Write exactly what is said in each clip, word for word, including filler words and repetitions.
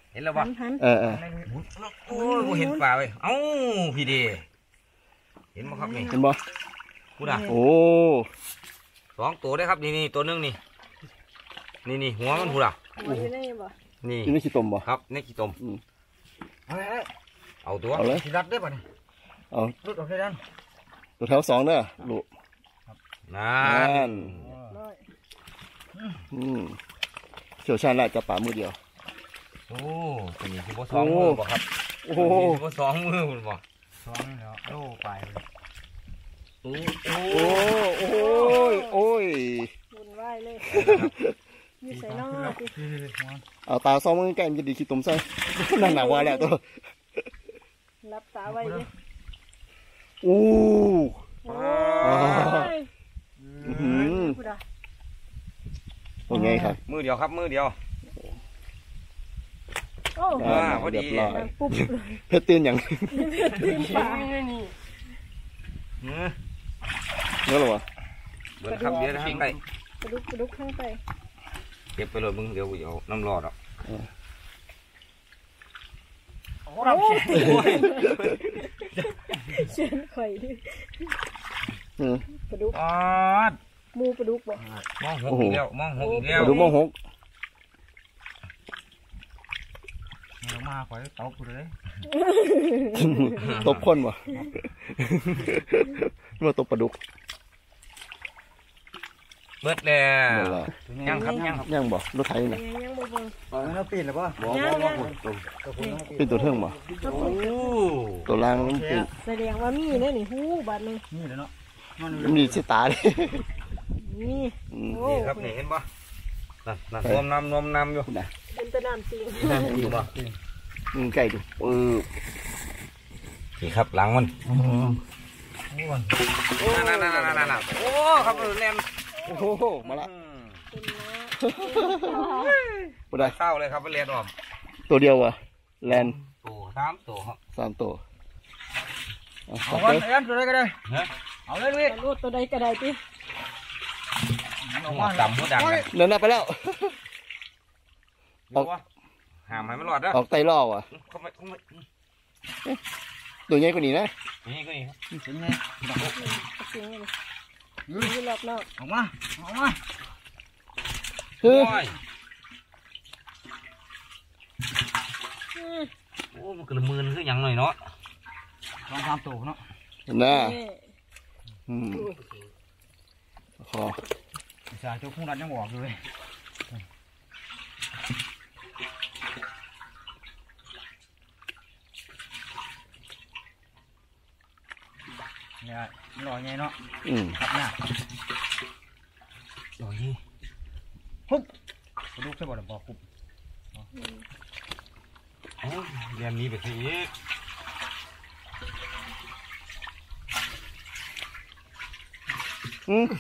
เห็นแล้วบ่เออเออโอ้ยกูเห็นปลาไปเอ้าพี่ดีเห็นบ่ครับนี่เห็นบ่พูดอ่ะโอ้สองตัวได้ครับนี่นี่ตัวนึงนี่นี่นี่หัวมันพูดอ่ะนี่นี่ขี้ตมบ่ครับนี่ขี้ตมเอาตัวเอาเลยรัดได้ป่ะนี่เอาลุดออกได้ดันตัวแถวสองเด้อลูกนั่นอืมเชี่ยวชาญละจะป่ามือเดียวโอ้เป็นอย่างที่บ่สองมือบ่ครับโอ้โหบ่สองมือคุณบ่สองแล้วโล่ไปโอ้โอ้โอ้ยโอ้ยบุญไหวเลยมีใส่นอเอาตาซองมือใกล้มันจะดีขี้ตมใส่นั่นหนักว่าแล้วตัวรับตาไว้ดิโอ้เป็นไงครับมือเดียวครับมือเดียวโอ้พอดีปุ๊บเพชรตื่นอย่างตื่นป่านี่เนื้อหรอวะเบิร์ดครับเดี๋ยวข้างใต้กระดุกกระดุกข้างใต้เก็บไปเลยมึงเดี๋ยวเอาน้ำรอดอ่ะโอ้เชิญไข่กระดุกมูกระดุกบ่มองหกอีกแล้วมองหกอีกแล้วกระดุกมองหกมาข่อยตบกูเลยตบคนบ่มาตบปลาดุกเบิดแล้วยังครับยังครับยังบ่รถไถน่ะยังบ่เบิ่งปล่อยมันปีนหรือเปล่าบ่บ่เป็นตัวเทิงบ่ตัวล่างมันเป็นแสดงว่ามีเนี่ยนี่ฮู้บาดนึงนี่เลยเนาะมันมีสิตาเลยนี่นี่ครับนี่เห็นบ่นั่นนั่นนวมน้ำนวมน้ำอยู่น่ะเป็นตะน้ำจริงอยู่บ่มึงใกล้ดูเออนี่ครับหลังมันโอ้นั่นนั่นนั่นนั่นโอ้ครับเล่นโอ้โหมาละบ่ได้เศร้าเลยครับเล่นออกตัวเดียววะแลนตัวสามตัวครับสามตัวเอาวันเอ็นตัวใดก็ได้เอาเลยพี่รูดตัวใดก็ได้พี่หัวดำหัวดำเดินหน้าไปแล้วออกหามให้มันหลอดนะออกไตล่อวะตัวใหญ่กว่านี้นะนี่ก็นี่ครับเป็นไงยืดรอบนอกออกมาออกมาเฮ้ยโอ้มันกระมือคืออย่างหน่อยเนาะลองทำตัวเนาะน่าอืมพอจ่าเจ้าคุ้งรัดยังบอกอยู่เลยเนี่ยมันลอยไงเนาะอืมครับหน้าลอยยี่ฮุบกระดูกใช่บ่หรือบ่ฮุบโอ้เรียนนี้ไปสิอืม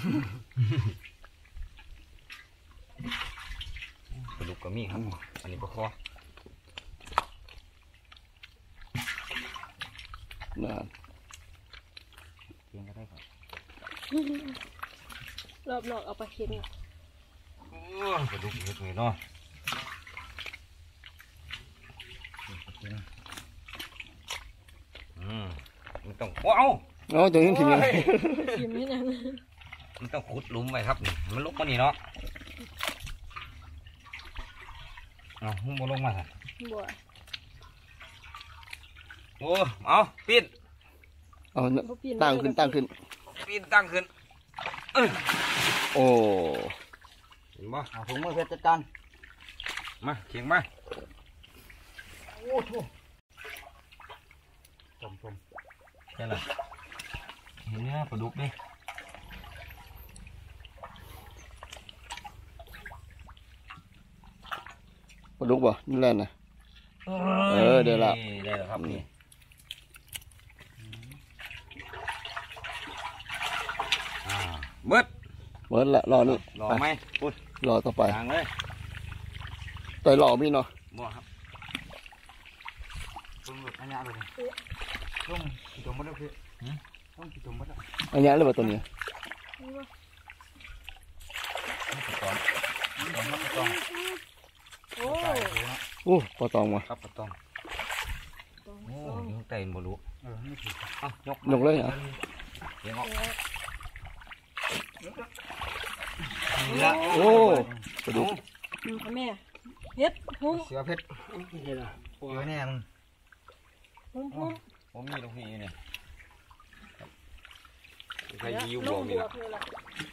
กระดูกก็มีครับอันนี้ก็คอน่าเพียงก็ได้ครับรอบนอกเอาไปเห็นโอ้กระดูกเยอะเลยเนาะอืมมันต้องว้าวเอาตัวนี้ทิมยังทิมนี่นั่นมันต้องขุดหลุมไปครับมันลุกมานี่เนาะเอาหุ้มบอลงมาสิบัวโอ้เอาปีนเอาตั้งขึ้นตั้งขึ้นปีนตั้งขึ้นโอ้เห็นบ่เอาถุงมือเพชรจัดการมาเขียงมาโอ้โหจมจมแค่นั้นเห็นเนี่ยปลาดุกดิปลาดุกบ่นี่แหละนะเออเดี๋ยวละได้แล้วครับนี่เบิดเบิดละรอนี่รอไหมพูดรอต่อไปทางเลยต่อยหล่อมีเนาะบ่ครับต้มหลุดอันนี้ไปเลยต้มกี่ตัวมัดแล้วพี่ต้มกี่ตัวมัดแล้วอันนี้เลยว่าตัวนี้โอ้โอ้ปลาตองว่ะครับปลาตองตองโอ้สองยไต่บ่รู้เออไม่ถูกเอ้ายกยกเลยเหรอเดี๋ยวออกโอ้ปลาดุกอืมค่ะแม่เฮ็ดหุ้มเสือเพชรเห็นอ่ะเสือแน่มึงหุ้มหุ้มผมมีตรงนี้เนี่ยใครเดี๋ยวยิ้วลบอง กบนี่วล่ะกเลยล่ะ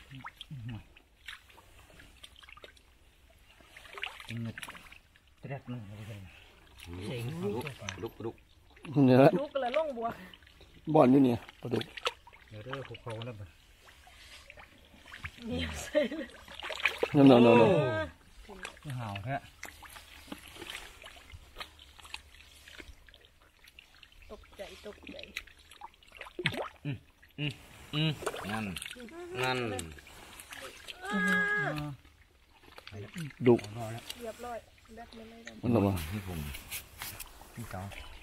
เด็ดมึงเอาไปเลยลุกลุกเนี่ยละลูกก็เลยลงบวกบ่อนอยู่เนี่ยปลาดุกเดี๋ยวเด้อพวกเขาแล้วบ่เหนียวใส่เลยนั่นนั่นนั่นไม่ห่าวแท้ตกใจตกใจอืมนั่นนั่นดุรอแล้วเรียบร้อยแบกไม่ได้แล้วมันออกมาให้ผมพี่เต๋อ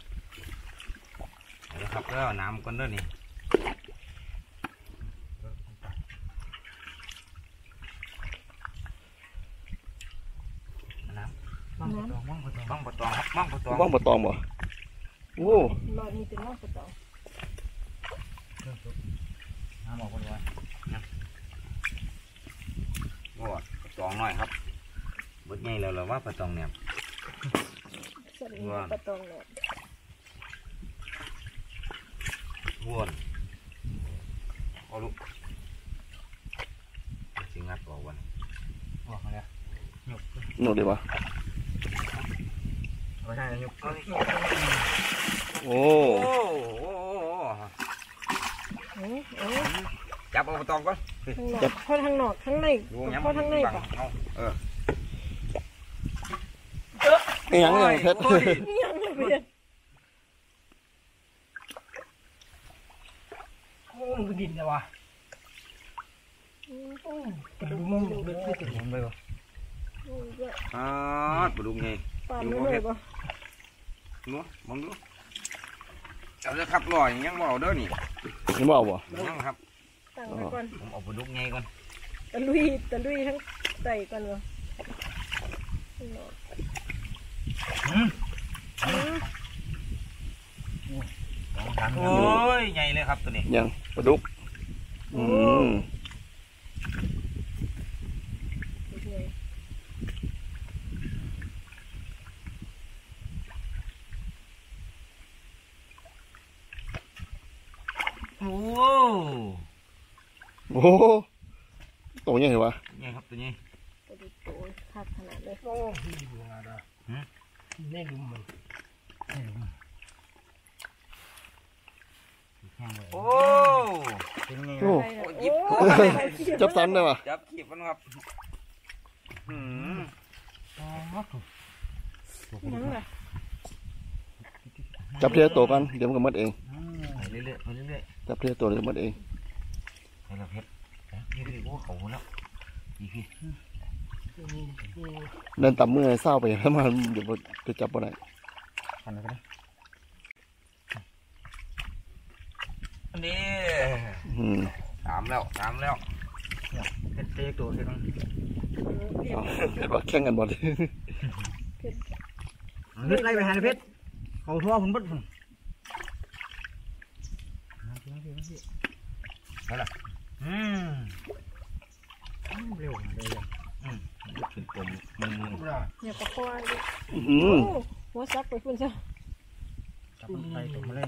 เอาละครับแล้วน้ำก่อนเด้อนี่น้ำมั่งตองมั่งตองบ้างปลาตองครับบ้างปลาตองบ้างปลาตองบ่โอ้รอนี่เป็นน้องปลาตองน้ำออกไปเลยโอ้ปลาตองหน่อยครับบดใหญ่แล้วเหรอว่าปลาตองเนี่ยสวัสดีปลาตองเนี่ยวนเอาลูกสิงัดออกวันออกมาแล้วหยกหนกดีวะเอาไปได้หยกโอ้โอ้โหเอ้ยเอ้ยจับเอาปลาตองก่อนทางนอกเข้าทางนอกข้างในดูย้ำเข้าทางในบัป่ะเอาเออไอ้ยังไงเพชรโอ้ยยังไม่เปลี่ยนโอ้มันดินเลยวะอืมโอ้กระดูกมึงเลือดติดหัวไปวะโอ้ยเยอะอ่าปลาดุกไงปลาไม่เลยป่ะนู้มองดูเอาเลยครับลอยยังบ่เอาเด้อนี่นี่บ่เอาบ่ยังครับตั้งไว้ก่อนผมเอาปลาดุกไงก่อนตะลุยตะลุยทั้งใส่ก่อนวะข้างนอกอืมสองถังโอ้ยใหญ่เลยครับตัวนี้ยังปลาดุกอืมเป็นไงโอ้โอ้โตยังไงวะใหญ่ครับตัวนี้กระดูกโตขาดขนาดเลยโอ้ยดูงาดาแน่ลุมมันแน่ลุมแห้งเลยโอ้เป็นไงโอ้ใส่โอ้นะหยิบโอ้โอ้ยยจับสันได้ปะจับขีบมันครับหืมอ๋อยังไงจับเทียโตกันเดี๋ยวมันก็หมดเองไปเรื่อยๆไปเรื่อยจับเทียโตเดี๋ยวมันหมดเองๆไปแล้วเพชรนี่ดิโอ้เขาแล้วอีพี่เดินต่ำมือเศร้าไปแล้วมันเดี๋ยวไปจับบ่ได้พันไปเลยอันนี้อืมสามแล้วสามแล้วเตะเตะตัวเตะต้องเอาเห็นว่าแข่งกันบ่เลยเลือดไล่ไปหาเพชรเขาทั่วผมบดผมอืมเร็วเลยอืมขึ้นตมมึนมึนเนี่ยปลาคอดิอืโอ้มหัวซักไปพุ่นซะจับมันไปตัวมาเล่น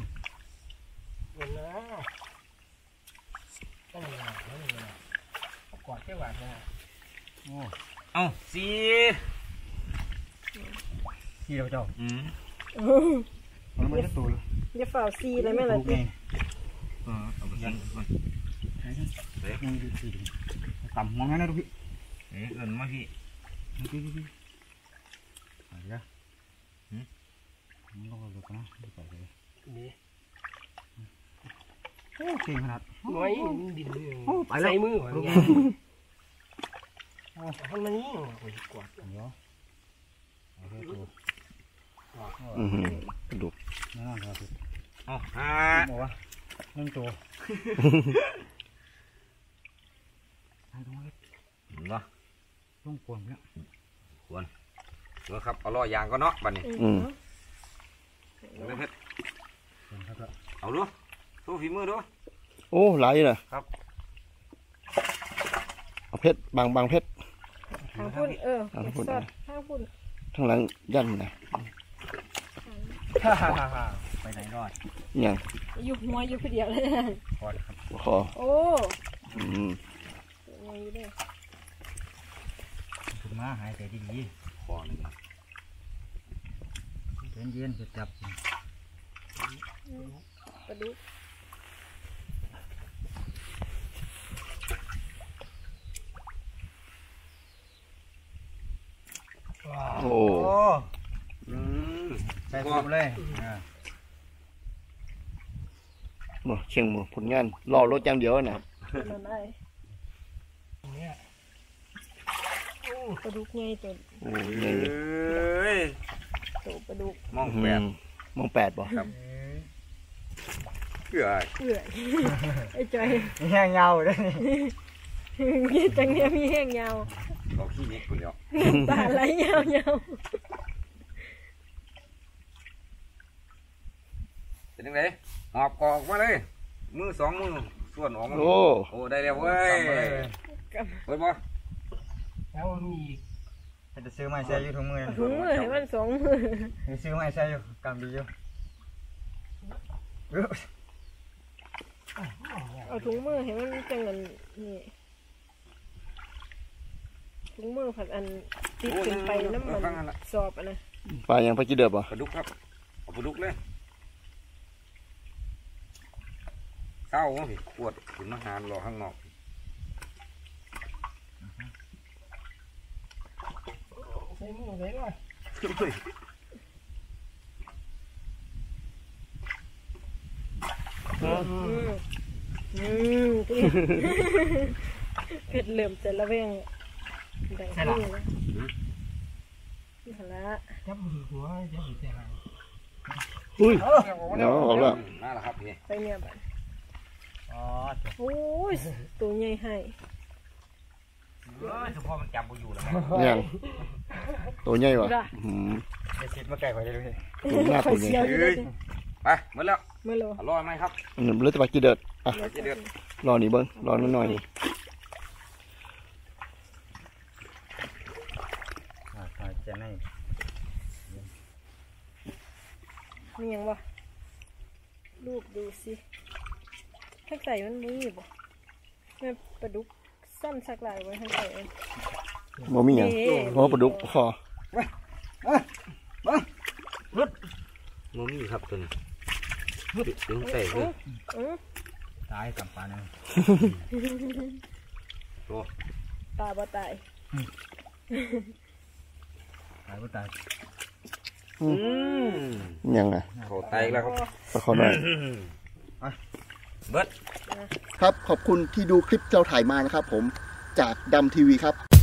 กอดแค่หวานนะโอ้เอ้าสี่ที่เราเจ้าอืมเออมันไม่ได้ตัวอย่าฝ่าซีเลยแม่ล่ะไงพี่เออเอาไปยิงก่อนยังดูดีต่ำมองงั้นนะดูพี่เอ๊ะเอินมาพี่ดีดีดีอะไรนะมันก็ดูกันนะดูไปเลยนี่โอ้เก่งขนาดน้อยดินโอ้ไปแล้วใส่มือหวานไงทำมันนี่กอดเดี๋ยวโอเคตัวอืมกระดูกนั่นครับเอ้าห้าบอกว่าหนึ่งตัวให้ตรงนี้เห็นปะต้องกวนเนี่ยควรเนาะครับเอาล้อยางก็เนาะบัดนี้อืมเล่นเพชรเอาดูสู้ฝีมือดูโอ้หลายอยู่น่ะครับเอาเพชรบางบางเพชรทางพุ่นเออทางพุ่นสดทางพุ่นทางหลังยันนะฮ่าฮ่าฮ่าฮ่าไปไหนรอดอย่างอยู่หัวอยู่คนเดียวเลยนะพอดครับคอโอ้อืมตัวใหญ่อยู่เด้อถึงมาหายใจดีคอหนึ่งๆเย็นเย็นจะจับปลาดุกโอ้โอ้อืมใส่ผมเลยอ่าเนาะเชียงหมูผลงานรอรถอย่างเดียวน่ะตัวนั้นได้เนี่ยปลาดุกใหญ่ตัวโอ้ใหญ่เลยเอ้ยตัวปลาดุกมองอืแปดมมองแปดบ่ครับเกือเอื่อยไอ้จอยนี่แห้งเงาด้วยนี่มีจังเนี้ยมีแห้งยาวเราขี้เน็กคนเดียวน้ำตาไหลยาวยาวเป็นยังไงหอบกอกมาเลยมือสองมือส่วนออกมาโอ้โอ้ได้แล้วเว้ยเว้ยบ่แล้วมีอีกจะซื้อไม้ใส่อยู่ถุงมือถุงมือให้มันสองมือมีซื้อไม้ใส่อยู่กำดีอยู่เอาถุงมือให้มันจังเงินนี่ถุงมือผัดอันติดขึ้นไปน้ำมันสอบอ่ะนะปลายังปลาจีเดือบบ่ปลาดุกครับเอาปลาดุกเลยเต้าพี่ขวดขุนอาหารรอข้างนอกใส่หมูเลยว่ะอืมอืมเผ็ดเหลื่อมแต่ละเวงแดงนี่นะนี่หละจับมือหัวจับมือแต่หางอุ้ยเนาะเอาละน่าละครับพี่ไปเนี่ยบัดอ๋อโอ้ยตัวใหญ่ให้เออเฉพาะมันจับบ่อยู่แล้วยังตัวใหญ่ว่ะอืมเดี๋ยวชิดมาไก่ไว้เลยตัวหน้าตัวใหญ่เฮ้ยไปหมดแล้วเมื่อโลอร่อยไหมครับอืมเหลือแต่ปลาจีเดือดอ่ะปลาจีเดือดรอนี่เบิ้งรอนิดหน่อยนี่อ่าจะให้มียังวะรูปดูสิข้างใส่มันมีบ่แม่ปลาดุกซ่อนสักหลายไว้ข้างใส่เองบ่มีหยังเพราะว่าปลาดุกคอโมมี่ครับตัวนี้ดึงใส่เอเพื่ออเออตายกับปลาเนี่ยตัวตาบ่ตายตายก็ตายอืมยังอ่ะโหไตแล้วครับปลาคอหน่อยเบิดครับขอบคุณที่ดูคลิปเราถ่ายมานะครับผมจากดำทีวีครับ